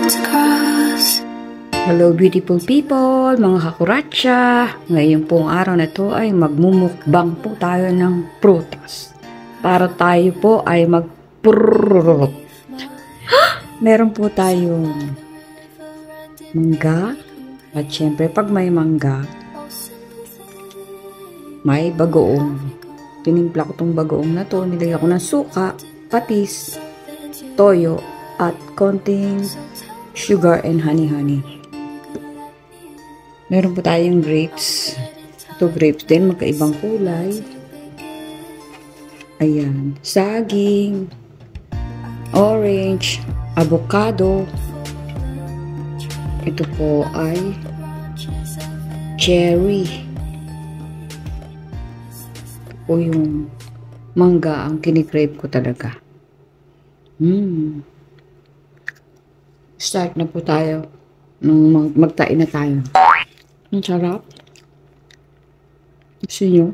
Hello beautiful people, mga kakuratsya. Ngayon pong araw na to ay magmumukbang po tayo ng prutas. Para tayo po ay magprurut. Meron po tayong mangga. At syempre pag may mangga, may bagoong. Tinimpla ko tong bagoong na to. Nilagyan ko ng suka, patis, toyo, at konting sugar and honey. Meron po tayong grapes. Ito grapes din, magkaibang kulay. Ayan. Saging, orange, avocado. Ito po ay cherry. Ito po yung mangga ang kinikrave ko talaga. Start na po tayo. Nung magtain na tayo. Ang sarap. Gusto nyo?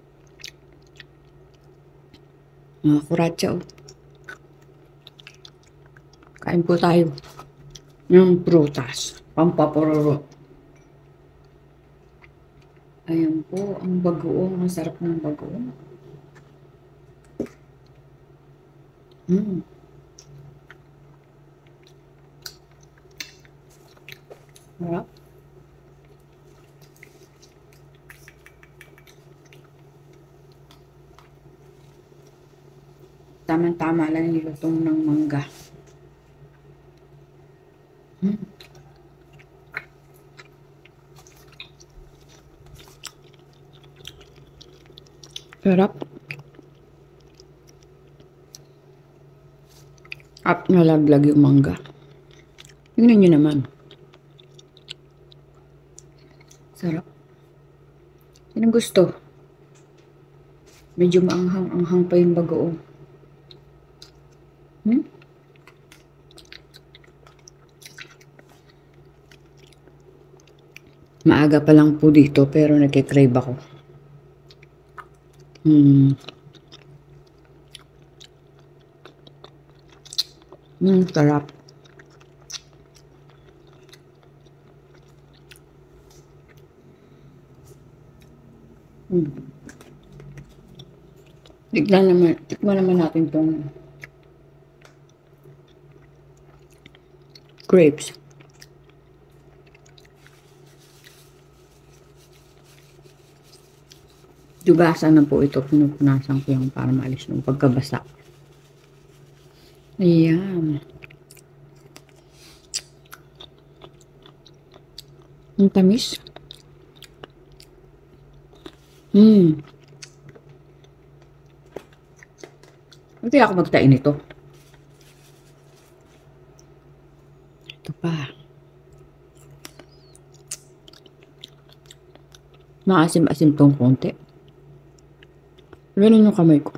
Mga kuratsa, oh. Kain po tayo ng prutas. Pampapururot. Ayan po, ang bagoong. Ang sarap ng bagoong. Sarap. Tama-tama lang yung lutong ng mangga. Sarap. At nalaglag yung mangga. Tingnan nyo naman. Sarap. Yan ang gusto. Medyo maanghang-anghang pa yung bagoong. Maaga pa lang po dito pero nagkikrave ako. Sarap. Tikman naman natin tong grapes. Dugasan na po ito. Pinupunasan ko yung para maalis ng pagkabasa. Ayan. Ang tamis. Hindi ako magtain nito. Ito pa. Maasim-asim tong konti. Ganun yung kamay ko.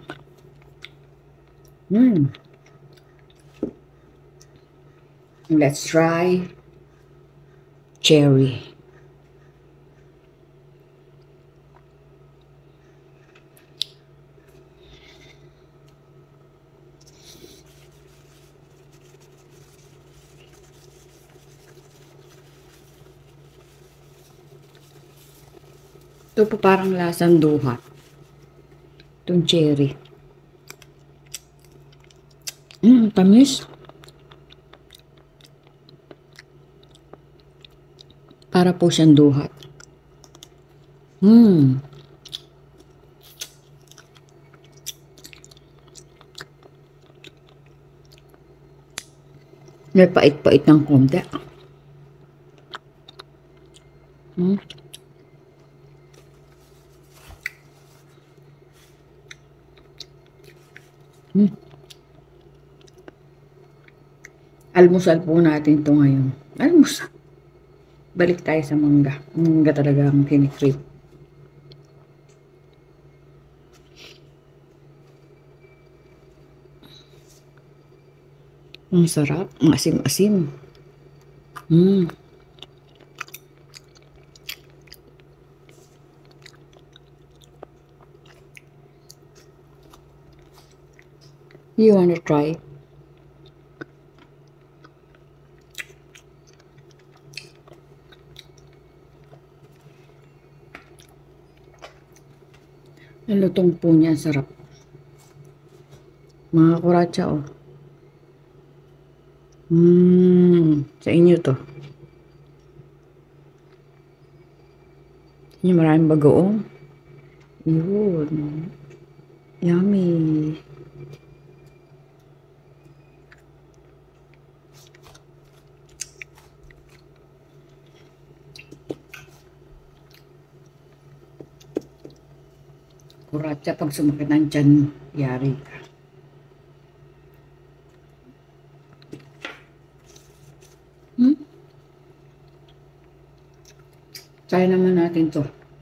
Let's try cherry. Ito po parang lasang duha. Itong cherry. Tamis. Para po siyang duhat. May pait-pait ng konti. Almusal po natin ito ngayon. Almusal. Balik tayo sa mangga. Mangga talaga ang kinikrave. Ang sarap. Ang asim-asim. You wanna try? Ang lutong po niya, sarap. Mga kuratsa, oh. Sa inyo to. Yung maraming bagoong. Yun. Yummy. Kuratsa, pag sumakit ng tiyan, yari ka. Try naman natin to.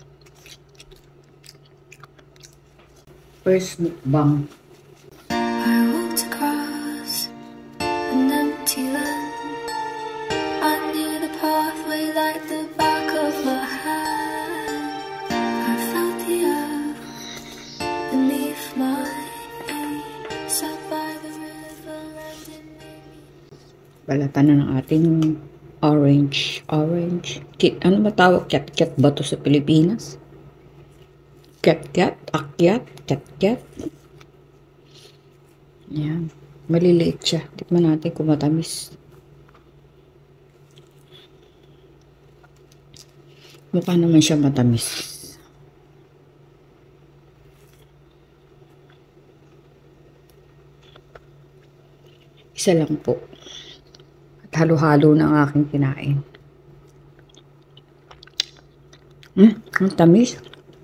First mukbang. I walked across an empty land. I knew the pathway like the back of my hand. I felt the earth beneath my feet. Sat by the river and it made me. Balatan na ng ating orange. Ano matawag? Cat ba to sa Pilipinas? Cat, akyat, cat. Ayan. Maliliit siya. Tikman natin kung matamis. Mukha naman siya matamis. Isa lang po. At halo-halo ng aking kinain. Ang tamis.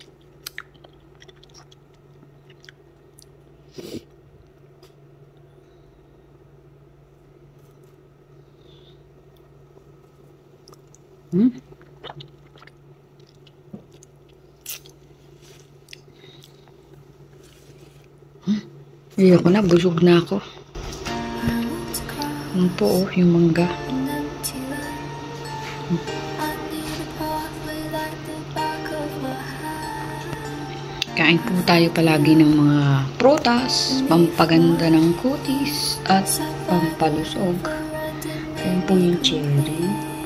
Ayoko na, busog na ako. Ano po, oh, yung mangga. Kain po tayo palagi ng mga prutas, pampaganda ng kutis, at pampalusog. Ayan po yung cherry.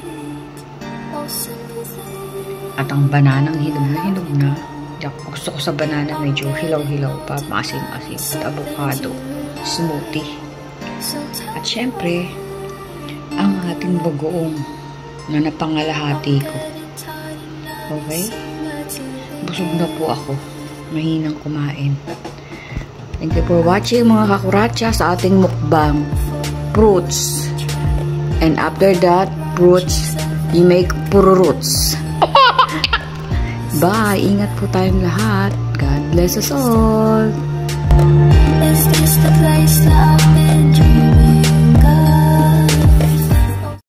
At ang bananang hinog na. Gusto ko sa banana medyo hilaw-hilaw pa, maasim-asim. At avocado, smoothie. At syempre, ang ating bagoong na napangalahati ko. Okay? Busog na po ako. Mahinang kumain. Thank you for watching mga kakuratsa sa ating mukbang. Fruits. And after that, fruits, you make pururuts. Bye! Ingat po tayong lahat. God bless us all. Is this the place